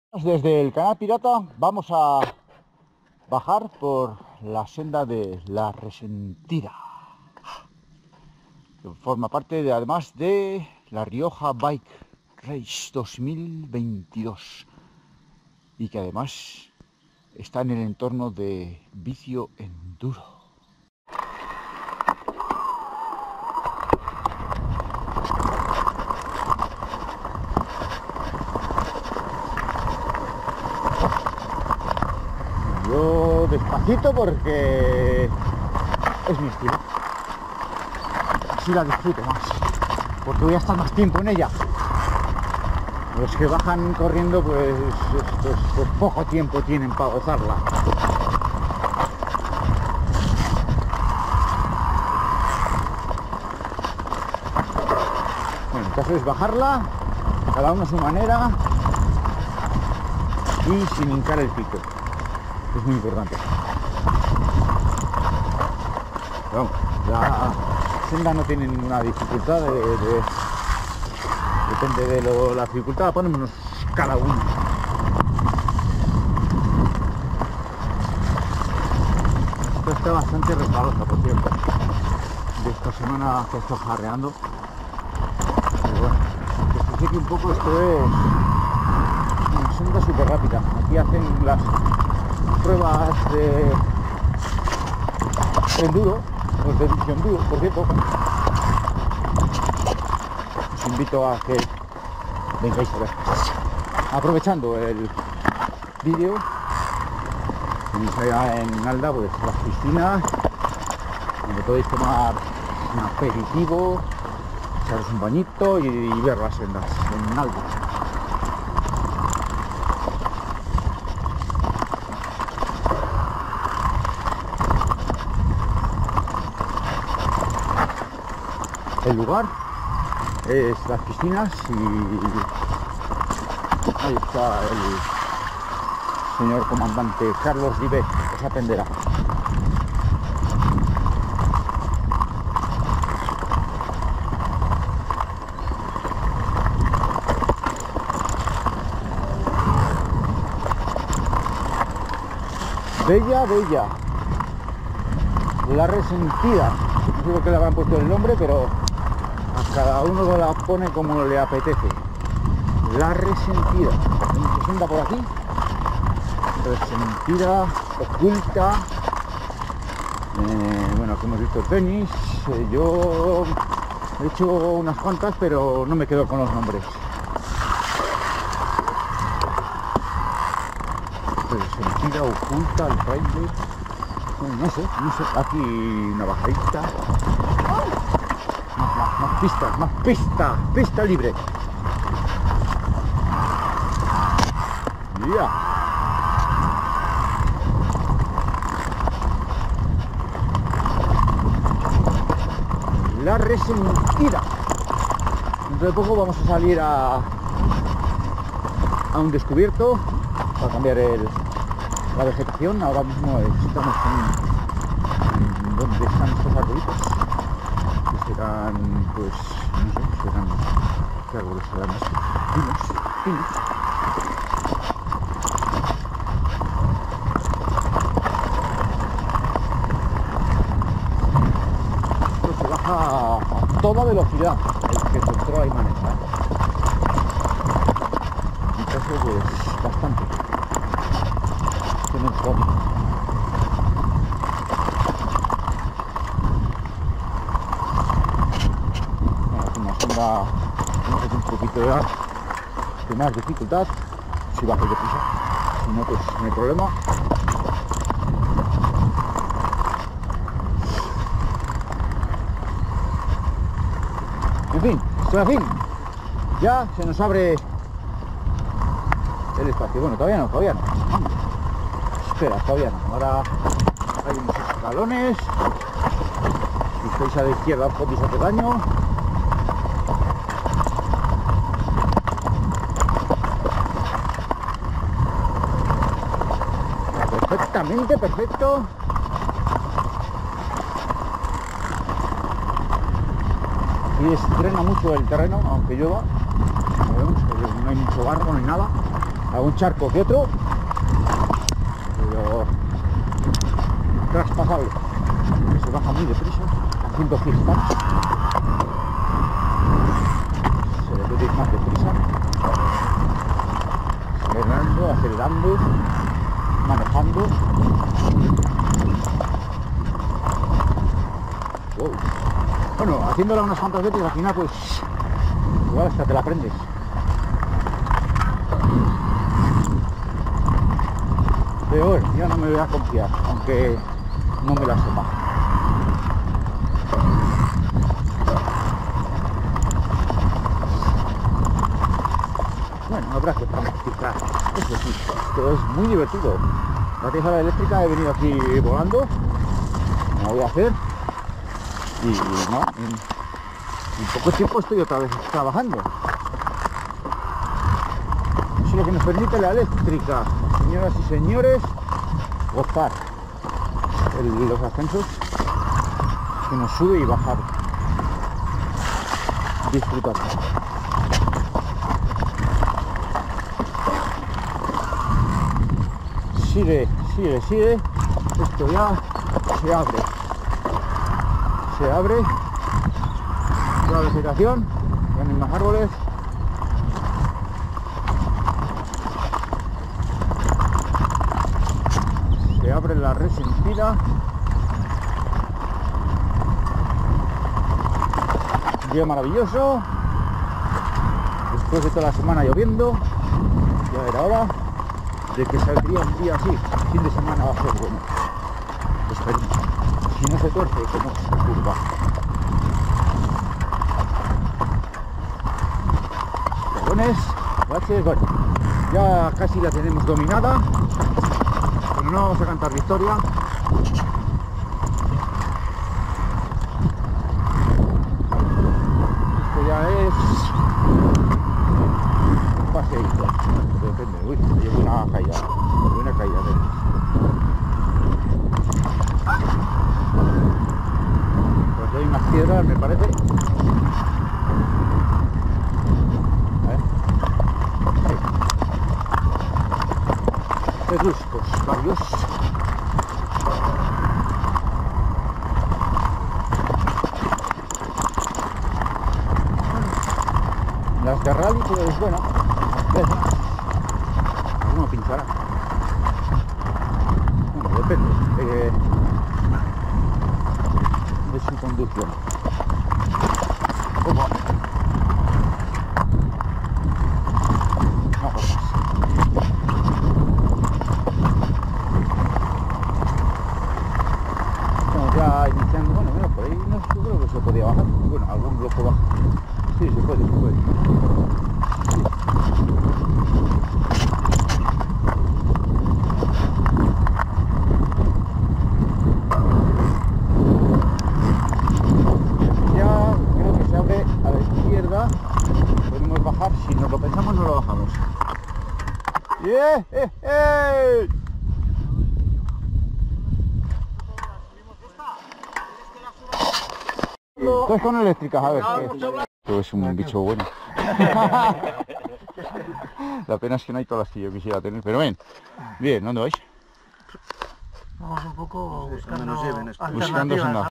Desde el canal Pirata vamos a bajar por la senda de La Resentida, que forma parte además de La Rioja Bike Race 2022 y que además está en el entorno de Vicio Enduro. Yo despacito porque es mi estilo. Así la disfruto más, porque voy a estar más tiempo en ella. Los que bajan corriendo pues poco tiempo tienen para gozarla. Bueno, el caso es bajarla, cada uno a su manera y sin hincar el pico. Es muy importante. Vamos, la senda no tiene ninguna dificultad, depende de la dificultad, la ponemos cada uno. Esto está bastante resbalosa, por cierto. De esta semana que estoy jarreando. Pero bueno, que se seque un poco, esto es una senda súper rápida. Aquí hacen las pruebas de enduro, pues de Vicio Enduro, por cierto. Os invito a que vengáis a ver. Aprovechando el vídeo, tenéis allá en Alda pues las piscinas donde podéis tomar un aperitivo, echaros un bañito y ver las sendas en Alda. El lugar es las piscinas y ahí está el señor comandante Carlos Ribe, os atenderá. Bella, bella, La Resentida. No sé por qué le habrán puesto el nombre, pero a cada uno la pone como le apetece. La Resentida. Se sienta por aquí. Resentida, oculta. Bueno, aquí hemos visto tenis. Yo he hecho unas cuantas, pero no me quedo con los nombres. Resentida, oculta, el baile. Bueno, no sé. Aquí una bajadita. Más pista libre. Ya. La Resentida. Dentro de poco vamos a salir a un descubierto para cambiar la vegetación. Ahora mismo estamos en donde están estos arbolitos. Serán, pues, no sé, serán, ¿qué árboles serán estos? Pinos. Esto se baja a toda velocidad, el que controla y maneja. En mi caso, pues, bastante. Tiene el hobby. Un poquito de más dificultad si bajo de prisa, si no pues no hay problema. En fin, ya se nos abre el espacio. Bueno, todavía no. Espera, todavía no. Ahora hay unos escalones. Si estáis a la izquierda podéis hacer daño. Perfecto. Y drena mucho el terreno, aunque llueva. No hay mucho barro, no hay nada. algún charco que otro, pero traspasable. Se baja muy deprisa, haciendo zigzags. Se le puede ir más deprisa, acelerando, manejando. Wow. Bueno, haciéndola unas cuantas veces al final pues igual hasta te la aprendes. Pero bueno, ya no me voy a confiar, aunque no me la sepa. Bueno, habrá que practicar. Eso sí, esto es muy divertido. Gracias a la eléctrica he venido aquí volando. Me voy a hacer. Y no, en poco tiempo estoy otra vez trabajando. Eso es lo que nos permite la eléctrica, señoras y señores, gozar los ascensos, que nos sube y bajar. Disfrutar. Sigue. Esto ya se abre. Toda la vegetación, tienen más árboles. Se abre la resentida. Un día maravilloso. Después de toda la semana lloviendo, ya era hora de que saldría un día así. El fin de semana va a ser bueno. Esperemos. Si no se tuerce como curva. Bueno, ya casi la tenemos dominada, pero no vamos a cantar victoria. Esto ya es un paseíto, depende. Uy, llevo una caída de... Pues hay unas piedras, me parece. Pedruscos varios. Las de rally pues bueno, alguno pinchará. Bueno, depende de su conducción. Ojo. No cosas. Ya iniciando, bueno, mira, por ahí no, yo creo que se podía bajar. Bueno, algún bloque baja. Sí, se puede. Ya creo que se abre a la izquierda. Podemos bajar, si nos lo pensamos no lo bajamos. ¡Yeah! Estoy con eléctricas, a ver. Esto es un bicho bueno. La pena es que no hay todas las que yo quisiera tener, pero bien, ¿dónde vais? Vamos un poco buscando Buscando